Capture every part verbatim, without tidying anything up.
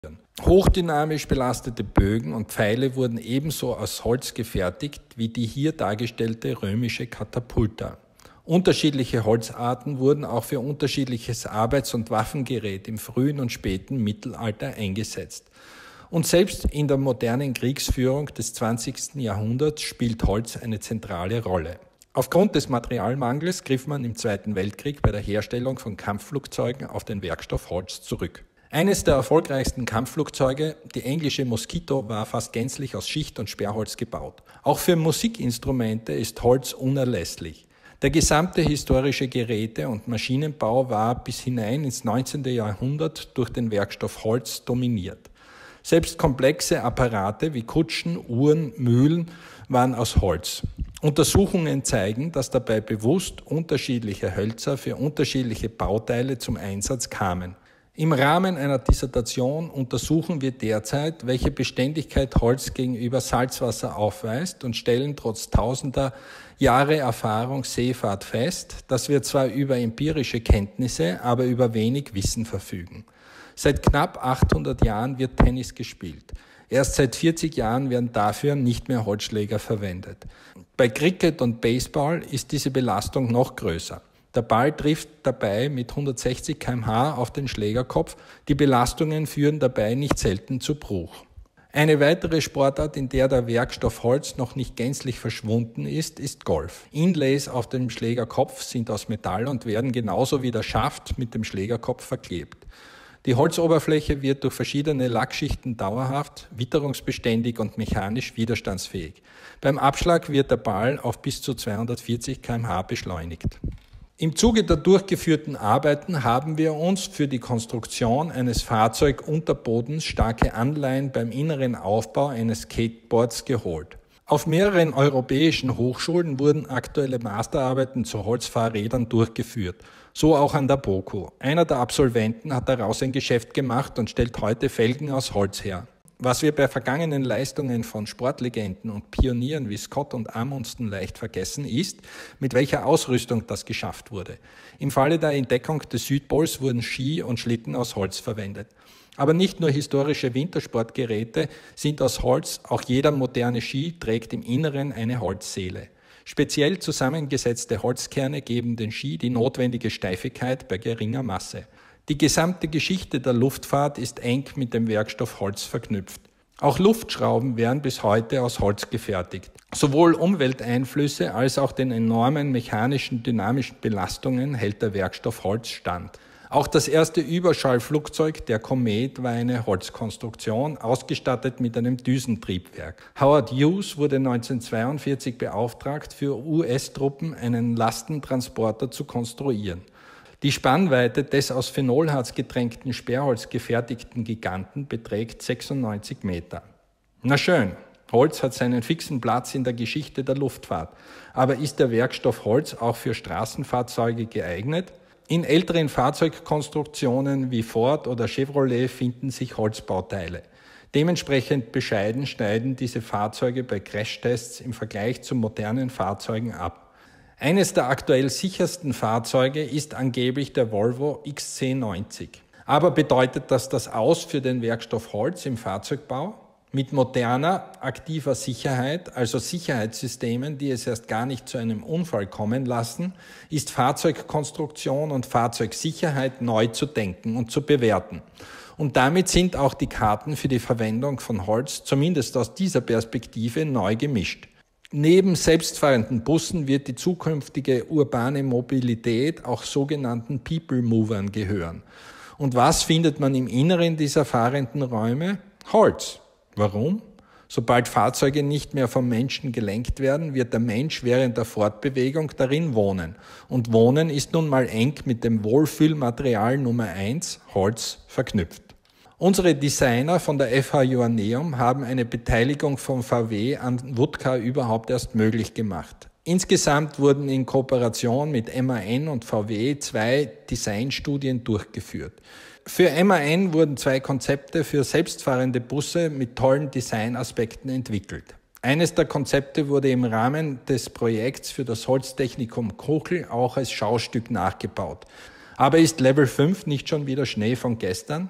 Hochdynamisch belastete Bögen und Pfeile wurden ebenso aus Holz gefertigt wie die hier dargestellte römische Katapulta. Unterschiedliche Holzarten wurden auch für unterschiedliches Arbeits- und Waffengerät im frühen und späten Mittelalter eingesetzt. Und selbst in der modernen Kriegsführung des zwanzigsten Jahrhunderts spielt Holz eine zentrale Rolle. Aufgrund des Materialmangels griff man im Zweiten Weltkrieg bei der Herstellung von Kampfflugzeugen auf den Werkstoff Holz zurück. Eines der erfolgreichsten Kampfflugzeuge, die englische Mosquito, war fast gänzlich aus Schicht- und Sperrholz gebaut. Auch für Musikinstrumente ist Holz unerlässlich. Der gesamte historische Geräte- und Maschinenbau war bis hinein ins neunzehnte Jahrhundert durch den Werkstoff Holz dominiert. Selbst komplexe Apparate wie Kutschen, Uhren, Mühlen waren aus Holz. Untersuchungen zeigen, dass dabei bewusst unterschiedliche Hölzer für unterschiedliche Bauteile zum Einsatz kamen. Im Rahmen einer Dissertation untersuchen wir derzeit, welche Beständigkeit Holz gegenüber Salzwasser aufweist und stellen trotz tausender Jahre Erfahrung Seefahrt fest, dass wir zwar über empirische Kenntnisse, aber über wenig Wissen verfügen. Seit knapp achthundert Jahren wird Tennis gespielt. Erst seit vierzig Jahren werden dafür nicht mehr Holzschläger verwendet. Bei Cricket und Baseball ist diese Belastung noch größer. Der Ball trifft dabei mit hundertsechzig Kilometer pro Stunde auf den Schlägerkopf. Die Belastungen führen dabei nicht selten zu Bruch. Eine weitere Sportart, in der der Werkstoff Holz noch nicht gänzlich verschwunden ist, ist Golf. Inlays auf dem Schlägerkopf sind aus Metall und werden genauso wie der Schaft mit dem Schlägerkopf verklebt. Die Holzoberfläche wird durch verschiedene Lackschichten dauerhaft, witterungsbeständig und mechanisch widerstandsfähig. Beim Abschlag wird der Ball auf bis zu zweihundertvierzig Kilometer pro Stunde beschleunigt. Im Zuge der durchgeführten Arbeiten haben wir uns für die Konstruktion eines Fahrzeugunterbodens starke Anleihen beim inneren Aufbau eines Skateboards geholt. Auf mehreren europäischen Hochschulen wurden aktuelle Masterarbeiten zu Holzfahrrädern durchgeführt, so auch an der BOKU. Einer der Absolventen hat daraus ein Geschäft gemacht und stellt heute Felgen aus Holz her. Was wir bei vergangenen Leistungen von Sportlegenden und Pionieren wie Scott und Amundsen leicht vergessen ist, mit welcher Ausrüstung das geschafft wurde. Im Falle der Entdeckung des Südpols wurden Ski und Schlitten aus Holz verwendet. Aber nicht nur historische Wintersportgeräte sind aus Holz, auch jeder moderne Ski trägt im Inneren eine Holzseele. Speziell zusammengesetzte Holzkerne geben den Ski die notwendige Steifigkeit bei geringer Masse. Die gesamte Geschichte der Luftfahrt ist eng mit dem Werkstoff Holz verknüpft. Auch Luftschrauben werden bis heute aus Holz gefertigt. Sowohl Umwelteinflüsse als auch den enormen mechanischen, dynamischen Belastungen hält der Werkstoff Holz stand. Auch das erste Überschallflugzeug, der Komet, war eine Holzkonstruktion, ausgestattet mit einem Düsentriebwerk. Howard Hughes wurde neunzehnhundertzweiundvierzig beauftragt, für U S-Truppen einen Lastentransporter zu konstruieren. Die Spannweite des aus Phenolharz getränkten Sperrholz gefertigten Giganten beträgt sechsundneunzig Meter. Na schön, Holz hat seinen fixen Platz in der Geschichte der Luftfahrt. Aber ist der Werkstoff Holz auch für Straßenfahrzeuge geeignet? In älteren Fahrzeugkonstruktionen wie Ford oder Chevrolet finden sich Holzbauteile. Dementsprechend bescheiden schneiden diese Fahrzeuge bei Crashtests im Vergleich zu modernen Fahrzeugen ab. Eines der aktuell sichersten Fahrzeuge ist angeblich der Volvo X C neunzig. Aber bedeutet das das Aus für den Werkstoff Holz im Fahrzeugbau? Mit moderner, aktiver Sicherheit, also Sicherheitssystemen, die es erst gar nicht zu einem Unfall kommen lassen, ist Fahrzeugkonstruktion und Fahrzeugsicherheit neu zu denken und zu bewerten. Und damit sind auch die Karten für die Verwendung von Holz, zumindest aus dieser Perspektive, neu gemischt. Neben selbstfahrenden Bussen wird die zukünftige urbane Mobilität auch sogenannten People-Movern gehören. Und was findet man im Inneren dieser fahrenden Räume? Holz. Warum? Sobald Fahrzeuge nicht mehr vom Menschen gelenkt werden, wird der Mensch während der Fortbewegung darin wohnen. Und Wohnen ist nun mal eng mit dem Wohlfühlmaterial Nummer eins, Holz, verknüpft. Unsere Designer von der F H Joanneum haben eine Beteiligung von V W an Wutcar überhaupt erst möglich gemacht. Insgesamt wurden in Kooperation mit M A N und V W zwei Designstudien durchgeführt. Für M A N wurden zwei Konzepte für selbstfahrende Busse mit tollen Designaspekten entwickelt. Eines der Konzepte wurde im Rahmen des Projekts für das Holztechnikum Kochel auch als Schaustück nachgebaut. Aber ist Level fünf nicht schon wieder Schnee von gestern?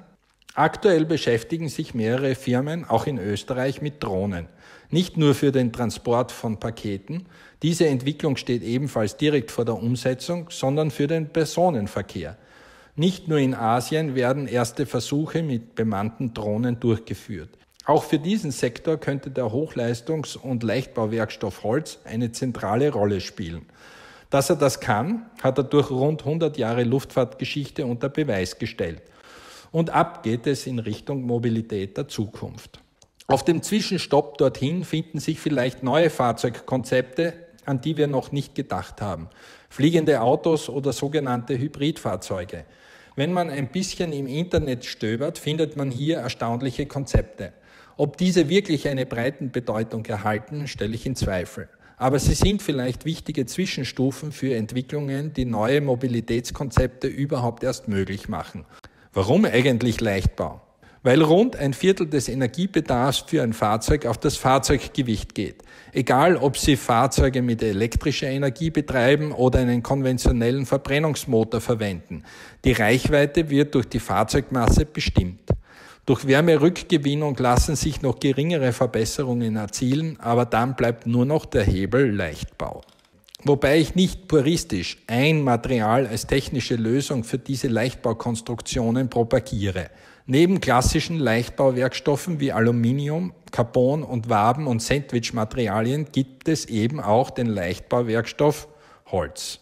Aktuell beschäftigen sich mehrere Firmen, auch in Österreich, mit Drohnen. Nicht nur für den Transport von Paketen, diese Entwicklung steht ebenfalls direkt vor der Umsetzung, sondern für den Personenverkehr. Nicht nur in Asien werden erste Versuche mit bemannten Drohnen durchgeführt. Auch für diesen Sektor könnte der Hochleistungs- und Leichtbauwerkstoff Holz eine zentrale Rolle spielen. Dass er das kann, hat er durch rund hundert Jahre Luftfahrtgeschichte unter Beweis gestellt. Und ab geht es in Richtung Mobilität der Zukunft. Auf dem Zwischenstopp dorthin finden sich vielleicht neue Fahrzeugkonzepte, an die wir noch nicht gedacht haben. Fliegende Autos oder sogenannte Hybridfahrzeuge. Wenn man ein bisschen im Internet stöbert, findet man hier erstaunliche Konzepte. Ob diese wirklich eine breite Bedeutung erhalten, stelle ich in Zweifel. Aber sie sind vielleicht wichtige Zwischenstufen für Entwicklungen, die neue Mobilitätskonzepte überhaupt erst möglich machen. Warum eigentlich Leichtbau? Weil rund ein Viertel des Energiebedarfs für ein Fahrzeug auf das Fahrzeuggewicht geht. Egal, ob Sie Fahrzeuge mit elektrischer Energie betreiben oder einen konventionellen Verbrennungsmotor verwenden. Die Reichweite wird durch die Fahrzeugmasse bestimmt. Durch Wärmerückgewinnung lassen sich noch geringere Verbesserungen erzielen, aber dann bleibt nur noch der Hebel Leichtbau. Wobei ich nicht puristisch ein Material als technische Lösung für diese Leichtbaukonstruktionen propagiere. Neben klassischen Leichtbauwerkstoffen wie Aluminium, Carbon und Waben- und Sandwich-Materialien gibt es eben auch den Leichtbauwerkstoff Holz.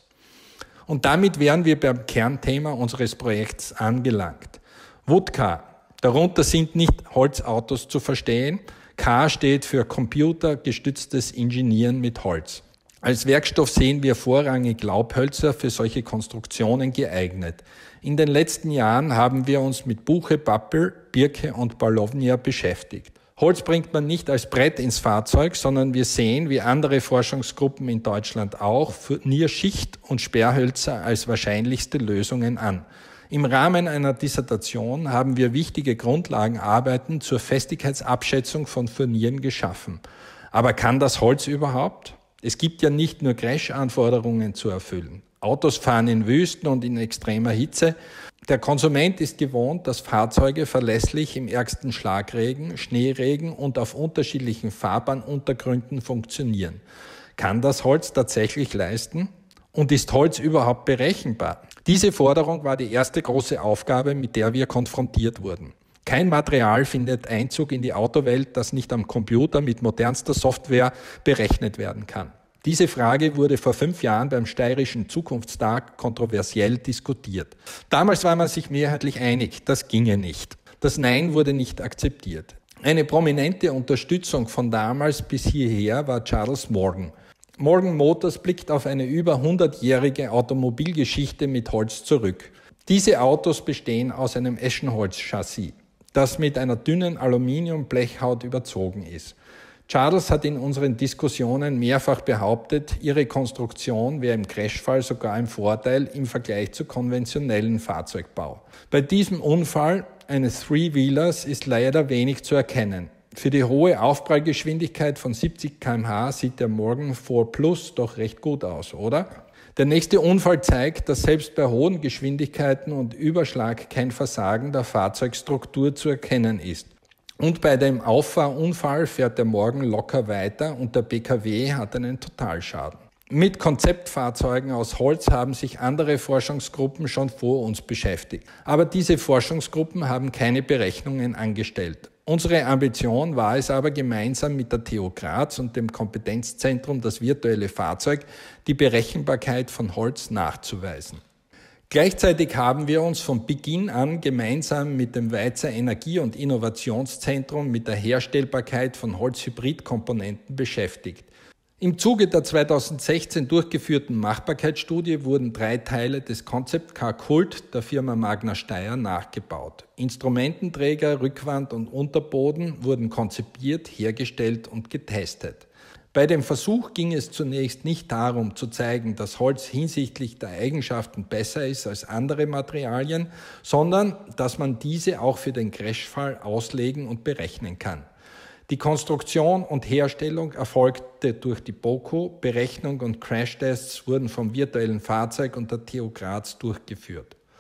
Und damit wären wir beim Kernthema unseres Projekts angelangt. Woodcar, darunter sind nicht Holzautos zu verstehen. K steht für computergestütztes Ingenieren mit Holz. Als Werkstoff sehen wir vorrangig Laubhölzer für solche Konstruktionen geeignet. In den letzten Jahren haben wir uns mit Buche, Pappel, Birke und Paulownia beschäftigt. Holz bringt man nicht als Brett ins Fahrzeug, sondern wir sehen, wie andere Forschungsgruppen in Deutschland auch, Furnierschicht und Sperrhölzer als wahrscheinlichste Lösungen an. Im Rahmen einer Dissertation haben wir wichtige Grundlagenarbeiten zur Festigkeitsabschätzung von Furnieren geschaffen. Aber kann das Holz überhaupt? Es gibt ja nicht nur Crash-Anforderungen zu erfüllen. Autos fahren in Wüsten und in extremer Hitze. Der Konsument ist gewohnt, dass Fahrzeuge verlässlich im ärgsten Schlagregen, Schneeregen und auf unterschiedlichen Fahrbahnuntergründen funktionieren. Kann das Holz tatsächlich leisten? Und ist Holz überhaupt berechenbar? Diese Forderung war die erste große Aufgabe, mit der wir konfrontiert wurden. Kein Material findet Einzug in die Autowelt, das nicht am Computer mit modernster Software berechnet werden kann. Diese Frage wurde vor fünf Jahren beim Steirischen Zukunftstag kontroversiell diskutiert. Damals war man sich mehrheitlich einig, das ginge nicht. Das Nein wurde nicht akzeptiert. Eine prominente Unterstützung von damals bis hierher war Charles Morgan. Morgan Motors blickt auf eine über hundertjährige Automobilgeschichte mit Holz zurück. Diese Autos bestehen aus einem Eschenholz-Chassis, das mit einer dünnen Aluminiumblechhaut überzogen ist. Charles hat in unseren Diskussionen mehrfach behauptet, ihre Konstruktion wäre im Crashfall sogar ein Vorteil im Vergleich zu konventionellen Fahrzeugbau. Bei diesem Unfall eines Three-Wheelers ist leider wenig zu erkennen. Für die hohe Aufprallgeschwindigkeit von siebzig Kilometer pro Stunde sieht der Morgan vier Plus doch recht gut aus, oder? Der nächste Unfall zeigt, dass selbst bei hohen Geschwindigkeiten und Überschlag kein Versagen der Fahrzeugstruktur zu erkennen ist. Und bei dem Auffahrunfall fährt der Morgan locker weiter und der B K W hat einen Totalschaden. Mit Konzeptfahrzeugen aus Holz haben sich andere Forschungsgruppen schon vor uns beschäftigt. Aber diese Forschungsgruppen haben keine Berechnungen angestellt. Unsere Ambition war es aber, gemeinsam mit der T U Graz und dem Kompetenzzentrum Das virtuelle Fahrzeug die Berechenbarkeit von Holz nachzuweisen. Gleichzeitig haben wir uns von Beginn an gemeinsam mit dem Weizer Energie- und Innovationszentrum mit der Herstellbarkeit von Holzhybridkomponenten beschäftigt. Im Zuge der zweitausendsechzehn durchgeführten Machbarkeitsstudie wurden drei Teile des Concept Car Cult der Firma Magna Steyr nachgebaut. Instrumententräger, Rückwand und Unterboden wurden konzipiert, hergestellt und getestet. Bei dem Versuch ging es zunächst nicht darum, zu zeigen, dass Holz hinsichtlich der Eigenschaften besser ist als andere Materialien, sondern dass man diese auch für den Crashfall auslegen und berechnen kann. Die Konstruktion und Herstellung erfolgte durch die BOKU, Berechnung und Crashtests wurden vom virtuellen Fahrzeug und der T U Graz durchgeführt.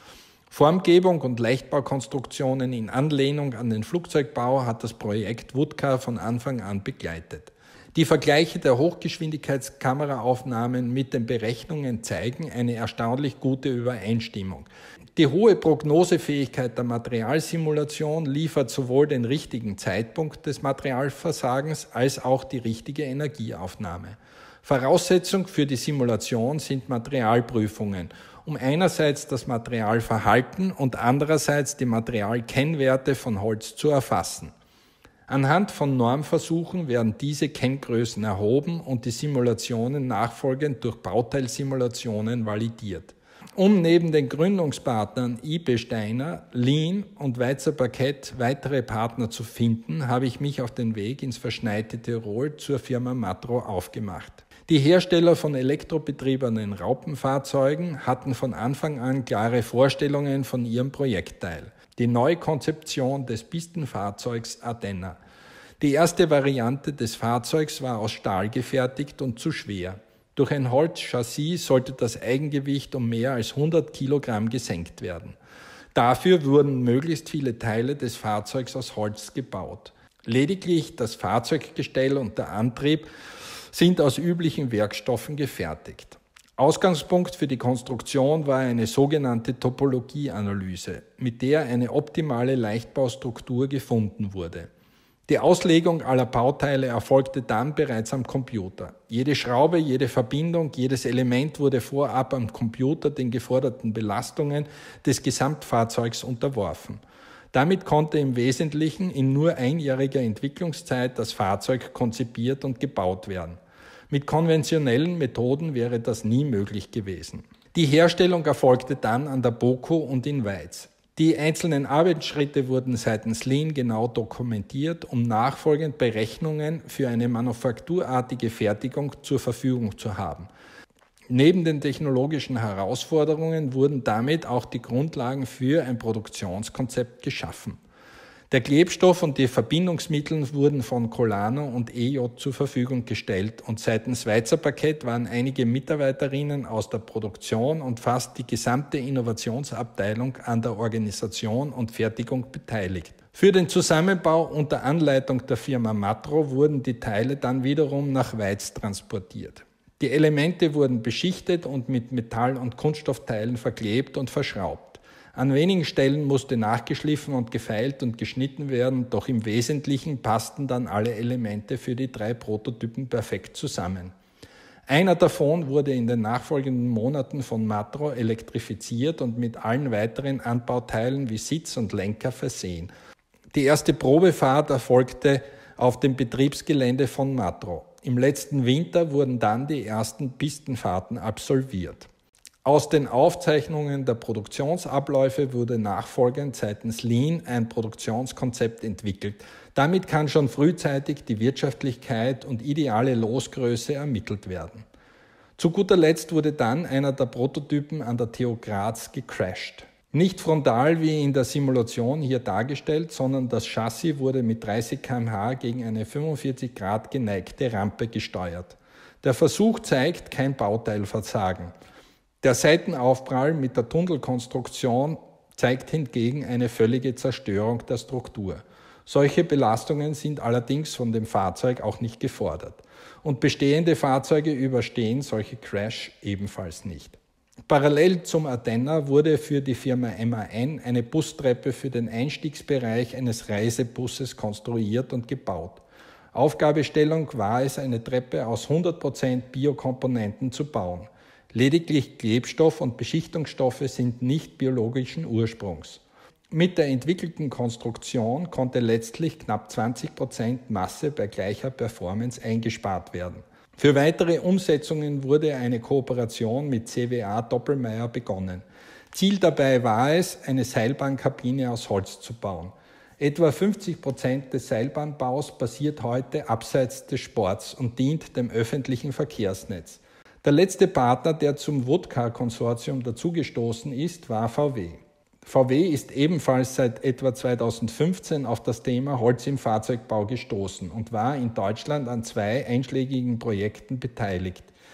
Formgebung und Leichtbaukonstruktionen in Anlehnung an den Flugzeugbau hat das Projekt Woodcar von Anfang an begleitet. Die Vergleiche der Hochgeschwindigkeitskameraaufnahmen mit den Berechnungen zeigen eine erstaunlich gute Übereinstimmung. Die hohe Prognosefähigkeit der Materialsimulation liefert sowohl den richtigen Zeitpunkt des Materialversagens als auch die richtige Energieaufnahme. Voraussetzung für die Simulation sind Materialprüfungen, um einerseits das Materialverhalten und andererseits die Materialkennwerte von Holz zu erfassen. Anhand von Normversuchen werden diese Kenngrößen erhoben und die Simulationen nachfolgend durch Bauteilsimulationen validiert. Um neben den Gründungspartnern I B Steiner, Lean und Weitzer Parkett weitere Partner zu finden, habe ich mich auf den Weg ins verschneite Tirol zur Firma Matro aufgemacht. Die Hersteller von elektrobetriebenen Raupenfahrzeugen hatten von Anfang an klare Vorstellungen von ihrem Projektteil, die Neukonzeption des Pistenfahrzeugs Ardenna. Die erste Variante des Fahrzeugs war aus Stahl gefertigt und zu schwer. Durch ein Holzchassis sollte das Eigengewicht um mehr als hundert Kilogramm gesenkt werden. Dafür wurden möglichst viele Teile des Fahrzeugs aus Holz gebaut. Lediglich das Fahrzeuggestell und der Antrieb sind aus üblichen Werkstoffen gefertigt. Ausgangspunkt für die Konstruktion war eine sogenannte Topologieanalyse, mit der eine optimale Leichtbaustruktur gefunden wurde. Die Auslegung aller Bauteile erfolgte dann bereits am Computer. Jede Schraube, jede Verbindung, jedes Element wurde vorab am Computer den geforderten Belastungen des Gesamtfahrzeugs unterworfen. Damit konnte im Wesentlichen in nur einjähriger Entwicklungszeit das Fahrzeug konzipiert und gebaut werden. Mit konventionellen Methoden wäre das nie möglich gewesen. Die Herstellung erfolgte dann an der BOKU und in Weiz. Die einzelnen Arbeitsschritte wurden seitens Lean genau dokumentiert, um nachfolgend Berechnungen für eine manufakturartige Fertigung zur Verfügung zu haben. Neben den technologischen Herausforderungen wurden damit auch die Grundlagen für ein Produktionskonzept geschaffen. Der Klebstoff und die Verbindungsmittel wurden von Colano und E J zur Verfügung gestellt und seitens Weitzer Parkett waren einige Mitarbeiterinnen aus der Produktion und fast die gesamte Innovationsabteilung an der Organisation und Fertigung beteiligt. Für den Zusammenbau unter Anleitung der Firma Matro wurden die Teile dann wiederum nach Weiz transportiert. Die Elemente wurden beschichtet und mit Metall- und Kunststoffteilen verklebt und verschraubt. An wenigen Stellen musste nachgeschliffen und gefeilt und geschnitten werden, doch im Wesentlichen passten dann alle Elemente für die drei Prototypen perfekt zusammen. Einer davon wurde in den nachfolgenden Monaten von Matro elektrifiziert und mit allen weiteren Anbauteilen wie Sitz und Lenker versehen. Die erste Probefahrt erfolgte auf dem Betriebsgelände von Matro. Im letzten Winter wurden dann die ersten Pistenfahrten absolviert. Aus den Aufzeichnungen der Produktionsabläufe wurde nachfolgend seitens Lean ein Produktionskonzept entwickelt. Damit kann schon frühzeitig die Wirtschaftlichkeit und ideale Losgröße ermittelt werden. Zu guter Letzt wurde dann einer der Prototypen an der T U Graz gecrashed. Nicht frontal wie in der Simulation hier dargestellt, sondern das Chassis wurde mit dreißig Kilometer pro Stunde gegen eine fünfundvierzig Grad geneigte Rampe gesteuert. Der Versuch zeigt kein Bauteilversagen. Der Seitenaufprall mit der Tunnelkonstruktion zeigt hingegen eine völlige Zerstörung der Struktur. Solche Belastungen sind allerdings von dem Fahrzeug auch nicht gefordert. Und bestehende Fahrzeuge überstehen solche Crash ebenfalls nicht. Parallel zum Ardenna wurde für die Firma M A N eine Bustreppe für den Einstiegsbereich eines Reisebusses konstruiert und gebaut. Aufgabestellung war es, eine Treppe aus hundert Prozent Biokomponenten zu bauen. Lediglich Klebstoff und Beschichtungsstoffe sind nicht biologischen Ursprungs. Mit der entwickelten Konstruktion konnte letztlich knapp zwanzig Prozent Masse bei gleicher Performance eingespart werden. Für weitere Umsetzungen wurde eine Kooperation mit C W A Doppelmayr begonnen. Ziel dabei war es, eine Seilbahnkabine aus Holz zu bauen. Etwa fünfzig Prozent des Seilbahnbaus passiert heute abseits des Sports und dient dem öffentlichen Verkehrsnetz. Der letzte Partner, der zum Woodcar-Konsortium dazugestoßen ist, war V W. V W ist ebenfalls seit etwa zweitausendfünfzehn auf das Thema Holz im Fahrzeugbau gestoßen und war in Deutschland an zwei einschlägigen Projekten beteiligt.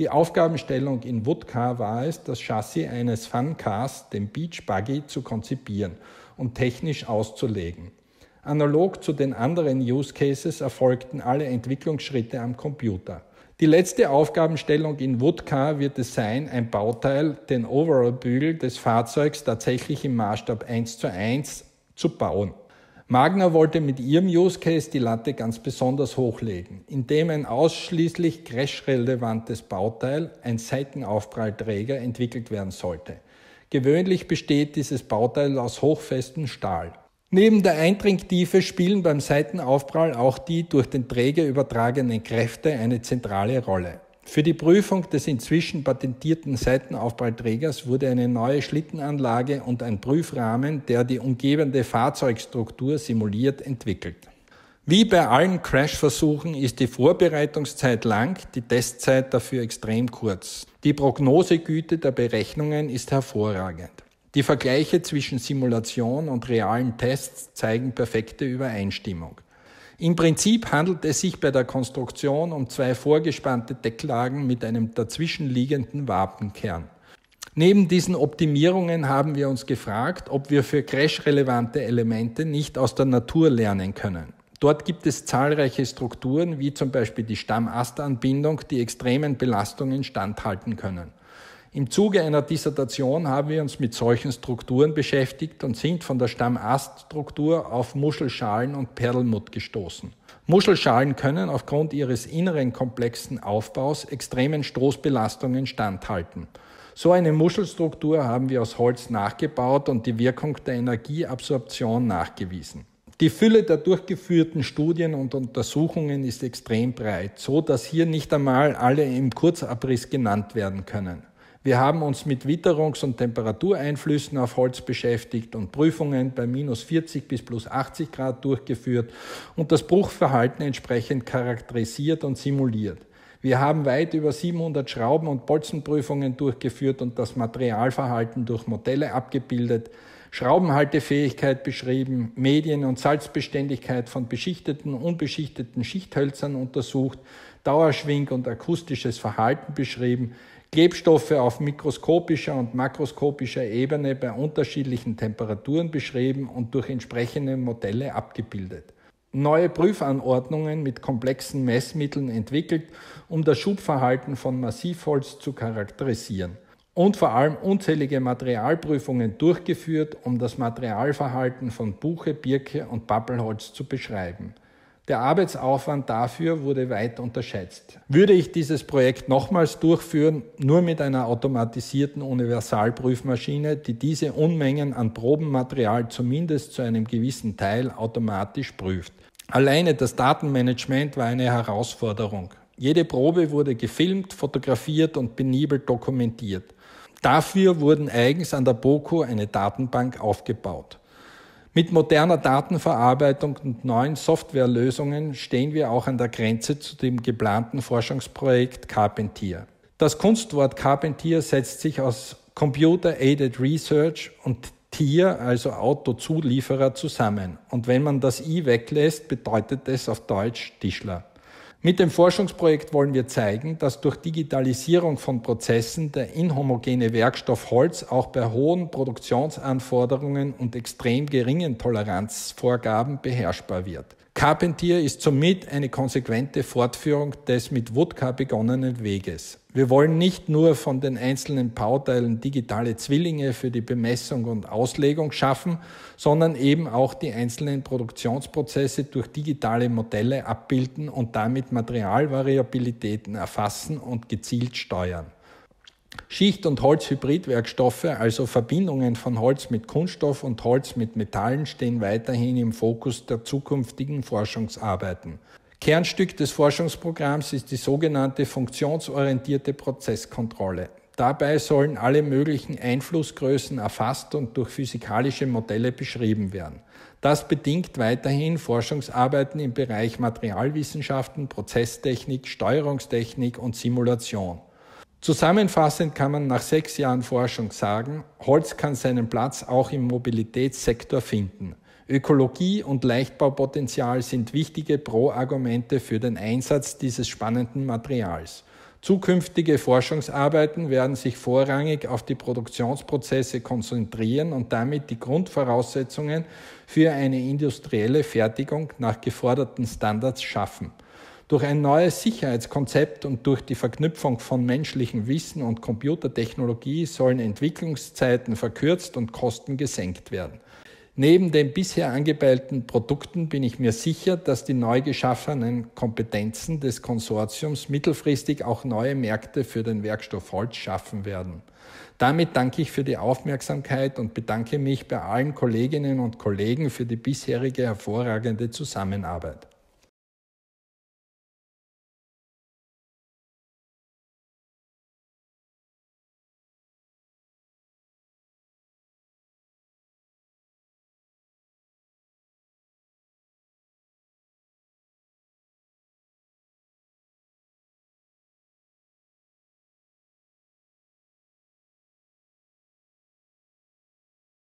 Die Aufgabenstellung in Woodcar war es, das Chassis eines Fun-Cars, dem Beach Buggy, zu konzipieren und technisch auszulegen. Analog zu den anderen Use Cases erfolgten alle Entwicklungsschritte am Computer. Die letzte Aufgabenstellung in Woodcar wird es sein, ein Bauteil, den Overall-Bügel des Fahrzeugs tatsächlich im Maßstab eins zu eins zu bauen. Magna wollte mit ihrem Use Case die Latte ganz besonders hochlegen, indem ein ausschließlich crash-relevantes Bauteil, ein Seitenaufprallträger, entwickelt werden sollte. Gewöhnlich besteht dieses Bauteil aus hochfestem Stahl. Neben der Eindringtiefe spielen beim Seitenaufprall auch die durch den Träger übertragenen Kräfte eine zentrale Rolle. Für die Prüfung des inzwischen patentierten Seitenaufprallträgers wurde eine neue Schlittenanlage und ein Prüfrahmen, der die umgebende Fahrzeugstruktur simuliert, entwickelt. Wie bei allen Crash-Versuchen ist die Vorbereitungszeit lang, die Testzeit dafür extrem kurz. Die Prognosegüte der Berechnungen ist hervorragend. Die Vergleiche zwischen Simulation und realen Tests zeigen perfekte Übereinstimmung. Im Prinzip handelt es sich bei der Konstruktion um zwei vorgespannte Decklagen mit einem dazwischenliegenden Wapenkern. Neben diesen Optimierungen haben wir uns gefragt, ob wir für crash-relevante Elemente nicht aus der Natur lernen können. Dort gibt es zahlreiche Strukturen, wie zum Beispiel die Stamm-Ast-Anbindung, die extremen Belastungen standhalten können. Im Zuge einer Dissertation haben wir uns mit solchen Strukturen beschäftigt und sind von der Stamm-Ast-Struktur auf Muschelschalen und Perlmutt gestoßen. Muschelschalen können aufgrund ihres inneren komplexen Aufbaus extremen Stoßbelastungen standhalten. So eine Muschelstruktur haben wir aus Holz nachgebaut und die Wirkung der Energieabsorption nachgewiesen. Die Fülle der durchgeführten Studien und Untersuchungen ist extrem breit, so dass hier nicht einmal alle im Kurzabriss genannt werden können. Wir haben uns mit Witterungs- und Temperatureinflüssen auf Holz beschäftigt und Prüfungen bei minus vierzig bis plus achtzig Grad durchgeführt und das Bruchverhalten entsprechend charakterisiert und simuliert. Wir haben weit über siebenhundert Schrauben- und Bolzenprüfungen durchgeführt und das Materialverhalten durch Modelle abgebildet, Schraubenhaltefähigkeit beschrieben, Medien- und Salzbeständigkeit von beschichteten und unbeschichteten Schichthölzern untersucht, Dauerschwing- und akustisches Verhalten beschrieben, Klebstoffe auf mikroskopischer und makroskopischer Ebene bei unterschiedlichen Temperaturen beschrieben und durch entsprechende Modelle abgebildet. Neue Prüfanordnungen mit komplexen Messmitteln entwickelt, um das Schubverhalten von Massivholz zu charakterisieren. Und vor allem unzählige Materialprüfungen durchgeführt, um das Materialverhalten von Buche, Birke und Pappelholz zu beschreiben. Der Arbeitsaufwand dafür wurde weit unterschätzt. Würde ich dieses Projekt nochmals durchführen, nur mit einer automatisierten Universalprüfmaschine, die diese Unmengen an Probenmaterial zumindest zu einem gewissen Teil automatisch prüft. Alleine das Datenmanagement war eine Herausforderung. Jede Probe wurde gefilmt, fotografiert und penibel dokumentiert. Dafür wurden eigens an der BOKU eine Datenbank aufgebaut. Mit moderner Datenverarbeitung und neuen Softwarelösungen stehen wir auch an der Grenze zu dem geplanten Forschungsprojekt Carpentier. Das Kunstwort Carpentier setzt sich aus Computer-Aided Research und Tier, also Autozulieferer, zusammen. Und wenn man das I weglässt, bedeutet es auf Deutsch Tischler. Mit dem Forschungsprojekt wollen wir zeigen, dass durch Digitalisierung von Prozessen der inhomogene Werkstoff Holz auch bei hohen Produktionsanforderungen und extrem geringen Toleranzvorgaben beherrschbar wird. Carpentier ist somit eine konsequente Fortführung des mit Woodcar begonnenen Weges. Wir wollen nicht nur von den einzelnen Bauteilen digitale Zwillinge für die Bemessung und Auslegung schaffen, sondern eben auch die einzelnen Produktionsprozesse durch digitale Modelle abbilden und damit Materialvariabilitäten erfassen und gezielt steuern. Schicht- und Holzhybridwerkstoffe, also Verbindungen von Holz mit Kunststoff und Holz mit Metallen, stehen weiterhin im Fokus der zukünftigen Forschungsarbeiten. Kernstück des Forschungsprogramms ist die sogenannte funktionsorientierte Prozesskontrolle. Dabei sollen alle möglichen Einflussgrößen erfasst und durch physikalische Modelle beschrieben werden. Das bedingt weiterhin Forschungsarbeiten im Bereich Materialwissenschaften, Prozesstechnik, Steuerungstechnik und Simulation. Zusammenfassend kann man nach sechs Jahren Forschung sagen, Holz kann seinen Platz auch im Mobilitätssektor finden. Ökologie und Leichtbaupotenzial sind wichtige Pro-Argumente für den Einsatz dieses spannenden Materials. Zukünftige Forschungsarbeiten werden sich vorrangig auf die Produktionsprozesse konzentrieren und damit die Grundvoraussetzungen für eine industrielle Fertigung nach geforderten Standards schaffen. Durch ein neues Sicherheitskonzept und durch die Verknüpfung von menschlichem Wissen und Computertechnologie sollen Entwicklungszeiten verkürzt und Kosten gesenkt werden. Neben den bisher angepeilten Produkten bin ich mir sicher, dass die neu geschaffenen Kompetenzen des Konsortiums mittelfristig auch neue Märkte für den Werkstoff Holz schaffen werden. Damit danke ich für die Aufmerksamkeit und bedanke mich bei allen Kolleginnen und Kollegen für die bisherige hervorragende Zusammenarbeit.